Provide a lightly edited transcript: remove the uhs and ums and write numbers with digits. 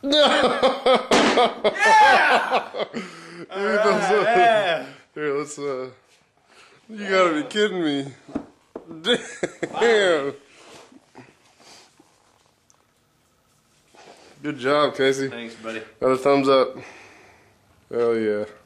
Yeah! Yeah! Here, let's, you gotta be kidding me. Damn. Good job, Casey. Thanks, buddy. Got a thumbs up. Hell yeah.